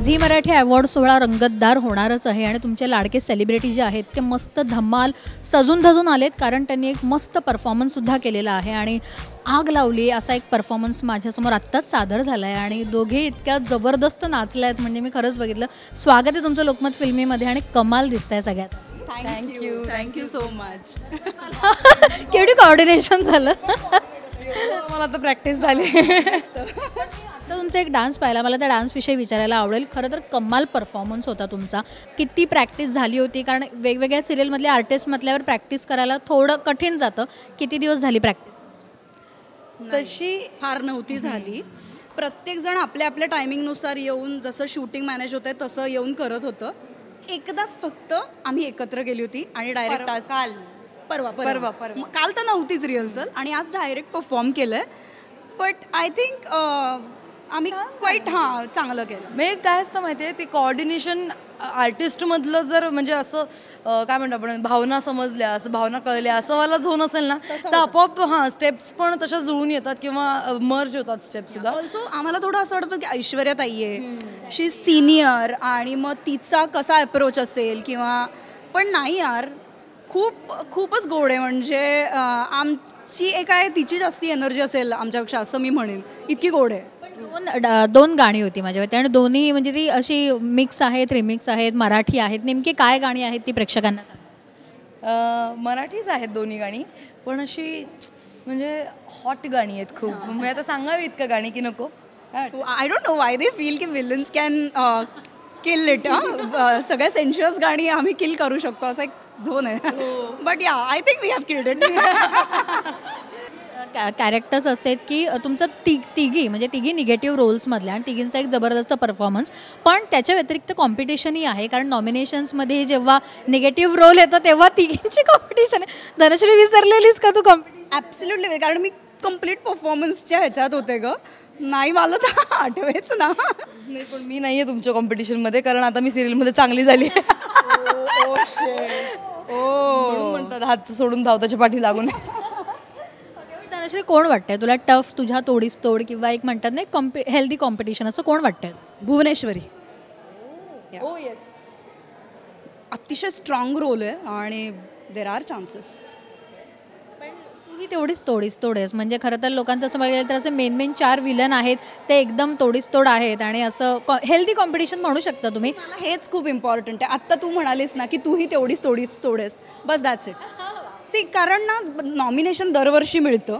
Zee Marathi award सोहळा रंगतदार होणारच आहे आणि तुमचे लाडके सेलिब्रिटी जे आहेत ते मस्त धमाल सजून धजून आलेत, कारण त्यांनी एक मस्त परफॉर्मन्ससुद्धा केलेला आहे आणि आग लावली असा एक परफॉर्मन्स माझ्यासमोर आत्ताच सादर झाला आहे आणि दोघे इतक्या जबरदस्त नाचल्या आहेत म्हणजे मी खरंच बघितलं. स्वागत आहे तुमचं लोकमत फिल्मीमध्ये आणि कमाल दिसत आहे सगळ्यात. Thank you so much. केवढी कोऑर्डिनेशन झालं. मला तर प्रॅक्टिस झाली. आता तुमचा एक डान्स पाहिला, मला त्या डान्सविषयी विचारायला आवडेल. खरं तर कमाल परफॉर्मन्स होता तुमचा. किती प्रॅक्टिस झाली होती, कारण वेगवेगळ्या सिरियलमधले आर्टिस्ट म्हटल्यावर प्रॅक्टिस करायला थोडं कठीण जातं. किती दिवस झाली प्रॅक्टिस? तशी फार नव्हती झाली. प्रत्येकजण आपल्या आपल्या टायमिंगनुसार येऊन जसं शूटिंग मॅनेज होतं तसं येऊन करत होतं. एकदाच फक्त आम्ही एकत्र गेली होती आणि डायरेक्ट आज परवा काल तर नव्हतीच रिहर्सल आणि आज डायरेक्ट परफॉर्म केलं आहे. बट आय थिंक आम्ही क्वाईट चांगलं केलं. मी काय असतं माहिती आहे, ते कोऑर्डिनेशन आर्टिस्टमधलं जर म्हणजे असं काय म्हणतो आपण भावना समजल्या, असं भावना कळल्या असं वाला झोन असेल ना, तर आपोआप स्टेप्स पण तशा जुळून येतात किंवा मर्ज होतात स्टेप्स सुद्धा. ऑल्सो आम्हाला थोडं असं वाटतं की ऐश्वर्या ताई आहे, शी सिनियर आणि मग तिचा कसा अप्रोच असेल किंवा, पण नाही यार, खूपच गोड आहे. म्हणजे आमची एक आहे तिची जास्ती एनर्जी असेल आमच्यापेक्षा असं मी म्हणेन, इतकी गोड आहे. दोन गाणी होती माझ्यावरती आणि दोन्ही म्हणजे ती अशी मिक्स आहेत, रिमिक्स आहेत, मराठी आहेत. नेमकी काय गाणी आहेत ती प्रेक्षकांना? मराठीच आहेत दोन्ही गाणी, पण अशी म्हणजे हॉट गाणी आहेत खूप. मी आता सांगावी इतकं गाणी की नको. I don't know why they feel की विलन्स कॅन किल इट. सगळ्या सेन्शियस गाणी आम्ही किल करू शकतो असा एक झोन आहे. But yeah I think we have killed it. Characters असे आहेत की तुमचं तिघी म्हणजे तिघी निगेटिव्ह रोल्समधल्या आणि तिघींचा एक जबरदस्त परफॉर्मन्स, पण त्याच्या व्यतिरिक्त कॉम्पिटिशनही आहे. कारण नॉमिनेशन्समध्ये जेव्हा निगेटिव्ह रोल येतो तेव्हा तिघींची कॉम्पिटिशन आहे. धनश्री विसरलेलीस का तू कॉम्पिटिशन? ॲब्सोल्युटली, कारण मी कम्प्लीट परफॉर्मन्सच्या ह्याच्यात होते ग. नाही मला तर आठवेच ना. नाही, पण मी नाही आहे तुमच्या कॉम्पिटिशनमध्ये, कारण आता मी सिरियलमध्ये चांगली झाली. म्हणून म्हणतात हात सोडून धावताच्या पाठी लागून. धनश्री, कोण वाटतंय तुला टफ, तुझ्या तोडीस तोड किंवा एक म्हणतात ना हेल्दी कॉम्पिटिशन, असं कोण वाटतंय? भुवनेश्वरी. अतिशय स्ट्रॉंग रोल आहे आणि देर आर चान्सेस. पण तुही तेवढीच तोडीस तोड आहेस. म्हणजे खरं तर लोकांचं असं बघायला तर असे मेन 4 विलन आहेत ते एकदम तोडीस तोड आहेत आणि असं हेल्दी कॉम्पिटिशन म्हणू शकता तुम्ही. हेच खूप इम्पॉर्टंट आहे. आत्ता तू म्हणालीस ना की तूही तेवढीच तोडीस तोड आहेस, बस दॅट्स इट. सी, कारण ना नॉमिनेशन दरवर्षी मिळतं.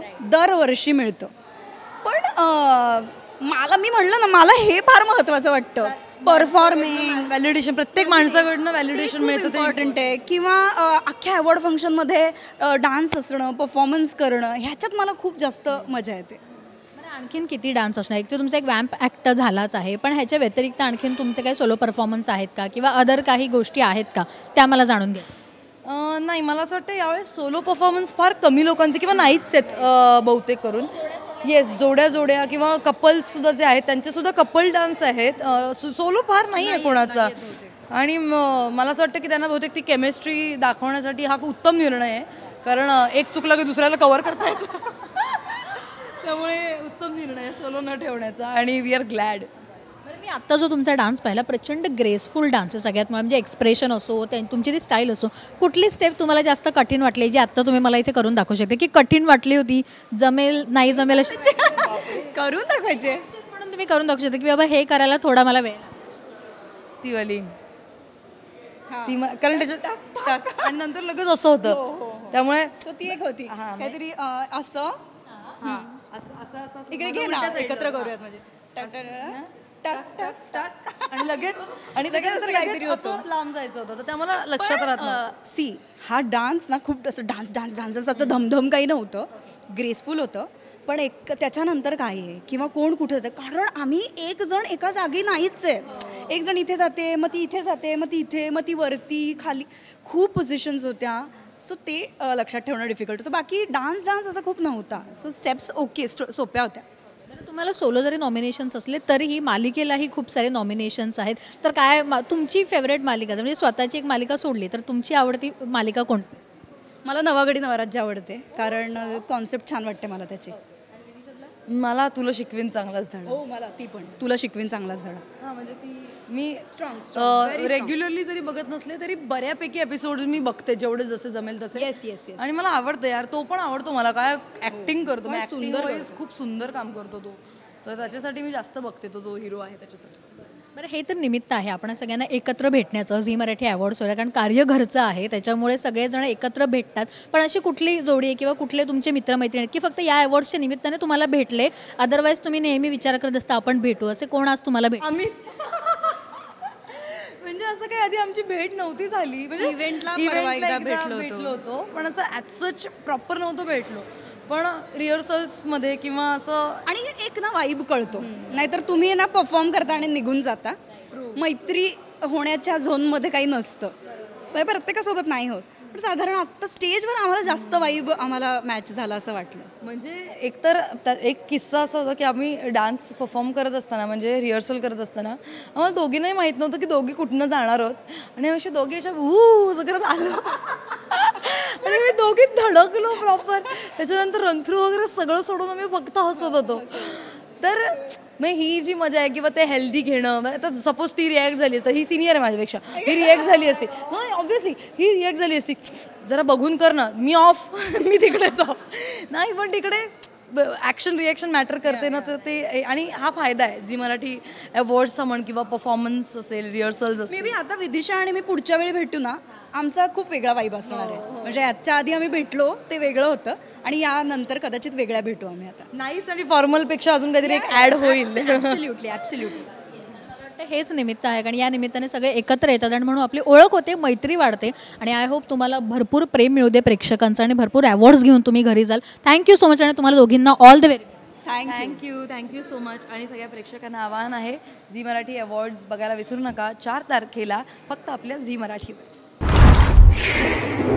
पण मी म्हणलं ना, मला हे फार महत्त्वाचं वाटतं. परफॉर्मिंग व्हॅलिडेशन, प्रत्येक माणसाकडनं व्हॅलिडेशन मिळतं, ते इम्पॉर्टंट आहे. किंवा अख्ख्या अवॉर्ड फंक्शनमध्ये डान्स असणं, परफॉर्मन्स करणं, ह्याच्यात मला खूप जास्त मजा येते. आणखीन किती डान्स असणार? एक तर तुमचा एक वॅम्प ॲक्टर झालाच आहे, पण ह्याच्या व्यतिरिक्त आणखीन तुमचे काही सोलो परफॉर्मन्स आहेत का किंवा अदर काही गोष्टी आहेत का, त्या मला जाणून घ्या. नाही, मला असं वाटतं यावेळेस सोलो परफॉर्मन्स फार कमी लोकांचे किंवा नाहीच आहेत बहुतेक करून. येस, जोड्या किंवा कपल्ससुद्धा जे आहेत त्यांचेसुद्धा कपल डान्स आहेत. सोलो फार नाही आहे कोणाचा. आणि मला असं वाटतं की त्यांना बहुतेक ती केमिस्ट्री दाखवण्यासाठी हा खूप उत्तम निर्णय आहे, कारण एक चुकला की दुसऱ्याला कव्हर करता येतो. त्यामुळे उत्तम निर्णय आहे सोलो न ठेवण्याचा आणि वी आर ग्लॅड. मी आत्ता जो तुमचा डान्स पाहिला, प्रचंड ग्रेसफुल डान्स आहे सगळ्यात. म्हणजे एक्सप्रेशन असो, तुमची ती स्टाईल असो, कुठली स्टेप तुम्हाला जास्त कठीण वाटली जी आत्ता तुम्ही मला इथे करून दाखवू शकते, की कठीण वाटली होती, जमेल नाही जमेल अशी करून दाखवायचे म्हणून तुम्ही करून दाखवू शकता की बाबा हे करायला थोडा मला वेळ? ती वाली कारण त्याच्यात आणि नंतर लगेच असं होतं, त्यामुळे ती एक होती काहीतरी असं इकडे घे ना, एकत्र करूयात. म्हणजे आणि लगेच काहीतरी असं लांब जायचं होतं, तर त्या मला लक्षात राहत नव्हतं. सी, हा डान्स ना खूप असं डान्स असं धमधम काही नव्हतं, ग्रेसफुल होतं. पण त्याच्यानंतर काय आहे किंवा कोण कुठे जातं, कारण आम्ही एक जण एका जागी नाहीच आहे. एक जण इथे जाते, मग ती इथे जाते, मग ती इथे, मग ती वरती खाली, खूप पोझिशन्स होत्या. सो ते लक्षात ठेवणं डिफिकल्ट होतं. बाकी डान्स असा खूप नव्हता. सो स्टेप्स ओके, सोप्या होत्या. तुम्हाला सोलो जरी नॉमिनेशन्स असले तरीही मालिकेलाही खूप सारे नॉमिनेशन्स आहेत. तर काय तुमची फेवरेट मालिका, म्हणजे स्वतःची एक मालिका सोडली तर तुमची आवडती मालिका कोणती? मला नवागडी नवराज्य आवडते, कारण कॉन्सेप्ट छान वाटते मला त्याची. मला तुला शिकवीन चांगलाच धडा. हो मला ती पण तुला शिकवीन चांगलाच धडा. हा म्हणजे ती मी strong. रेग्युलरली जरी बघत नसले तरी बऱ्यापैकी एपिसोड मी बघते जेवढे जसे जमेल तसे. येस आणि मला आवडतं यार, तो पण आवडतो मला. काय ऍक्टिंग करतो, काय ऍक्टिंग सुंदर वाईज खूप सुंदर काम करतो तो. तर त्याच्यासाठी मी जास्त बघते, तो जो हिरो आहे त्याच्यासाठी. बरं, हे तर निमित्त आहे आपण सगळ्यांना एकत्र भेटण्याचं झी मराठी अवॉर्ड्स वगैरे, कारण कार्य घरचं आहे त्याच्यामुळे सगळेजण एकत्र भेटतात. पण अशी कुठली जोडी आहे किंवा कुठले तुमचे मित्रमैत्रिणी आहेत की फक्त या अवॉर्ड्सच्या निमित्ताने तुम्हाला भेटले, अदरवाईज तुम्ही नेहमी विचार करत असता आपण भेटू, असे कोण आज तुम्हाला भेट? आम्हीच म्हणजे असं काही आधी आमची भेट नव्हती झाली, म्हणजे Eventला परवा एकदा भेटलो होतो पण असं ॲज सच प्रॉपर नव्हतो भेटलो. पण रिहर्सल्समध्ये किंवा असं आणि एक ना वाईब कळतो. नाहीतर तुम्ही ना परफॉर्म करता आणि निघून जाता, मैत्री होण्याच्या झोनमध्ये काही नसतं. प्रत्येकासोबत नाही होत, पण साधारण आत्ता स्टेजवर आम्हाला जास्त वाईब आम्हाला मॅच झाला असं वाटलं. म्हणजे एकतर एक किस्सा असा होता की आम्ही डान्स परफॉर्म करत असताना, म्हणजे रिहर्सल करत असताना आम्हाला दोघींनाही माहीत नव्हतं की दोघी कुठनं जाणार आहोत. आणि अशी दोघी अशा करत आलो आणि मी दोघी धडकलो प्रॉपर. त्याच्यानंतर रंथरू वगैरे सगळं सोडून आम्ही फक्त हसत होतो. तर मग ही जी मजा आहे किंवा ते हेल्दी घेणं, आता सपोज ती रिॲक्ट झाली असते, ही सिनियर आहे माझ्यापेक्षा, ही रिॲक्ट झाली असते, नाही ऑब्व्हियसली ही रिॲक्ट झाली असती, जरा बघून कर ना, मी ऑफ मी तिकडेच ऑफ नाही. पण तिकडे ॲक्शन रिॲक्शन मॅटर करते ना, तर ते आणि हा फायदा आहे झी मराठी अवॉर्ड्सचा म्हण किंवा परफॉर्मन्स असेल, रिहर्सल्स असेल. मे बी आता विदिशा आणि मी पुढच्या वेळी भेटू ना, आमचा खूप वेगळा वाईब असणार आहे. म्हणजे याच्या आधी आम्ही भेटलो ते वेगळं होतं आणि यानंतर कदाचित वेगळ्या भेटू आम्ही आता. नाईस आणि फॉर्मलपेक्षा अजून काहीतरी एक ॲड होईल. ॲब्सल्युटली. हेच निमित्त आहे, कारण या निमित्ताने सगळे एकत्र येतात आणि म्हणून आपली ओळख होते, मैत्री वाढते. आणि आय होप तुम्हाला भरपूर प्रेम मिळू दे प्रेक्षकांचं आणि भरपूर अवॉर्ड्स घेऊन तुम्ही घरी जाल. थँक्यू सो मच आणि तुम्हाला दोघींना all the very best. Thank you so much. आणि सगळ्या प्रेक्षकांना आवाहन आहे, झी मराठी अवॉर्ड्स बघायला विसरू नका 4 तारखेला फक्त आपल्या झी मराठीवर.